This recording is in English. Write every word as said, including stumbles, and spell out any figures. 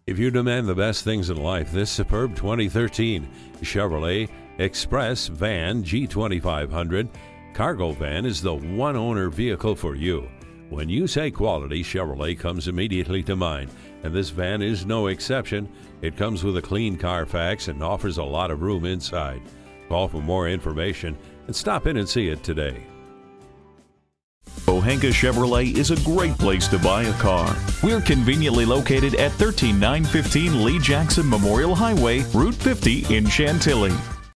If you demand the best things in life, this superb twenty thirteen Chevrolet Express van G twenty-five hundred cargo van is the one-owner vehicle for you. When you say quality, Chevrolet comes immediately to mind, and this van is no exception. It comes with a clean Carfax and offers a lot of room inside. Call for more information and stop in and see it today. Pohanka Chevrolet is a great place to buy a car. We're conveniently located at one three nine one five Lee Jackson Memorial Highway, Route fifty in Chantilly.